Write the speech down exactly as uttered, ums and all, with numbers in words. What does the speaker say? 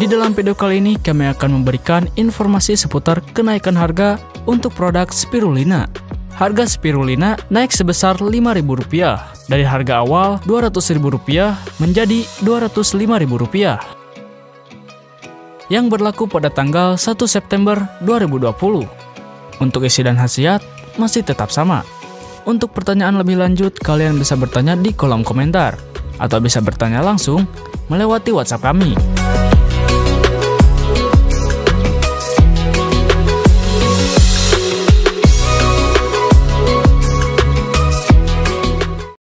dalam video kali ini kami akan memberikan informasi seputar kenaikan harga untuk produk spirulina. Harga spirulina naik sebesar lima ribu rupiah dari harga awal dua ratus ribu rupiah menjadi dua ratus lima ribu rupiah yang berlaku pada tanggal satu September dua ribu dua puluh. Untuk isi dan khasiat masih tetap sama. Untuk pertanyaan lebih lanjut kalian bisa bertanya di kolom komentar atau bisa bertanya langsung melewati WhatsApp kami.